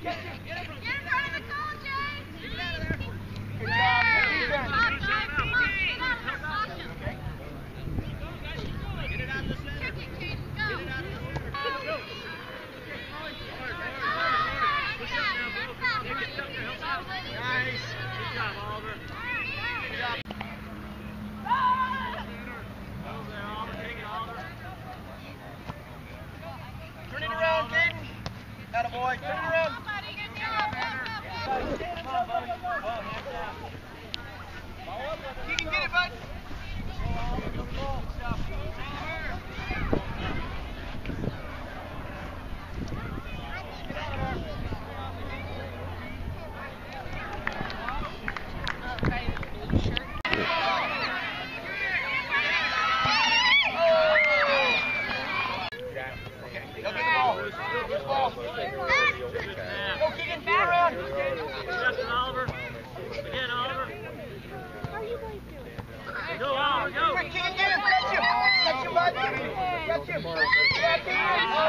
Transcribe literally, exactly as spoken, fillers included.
Boy, turn it around. You can get it, bud. Go, Oliver, go! Quick, kick it, get him! Catch him! Catch him, bud! Catch him!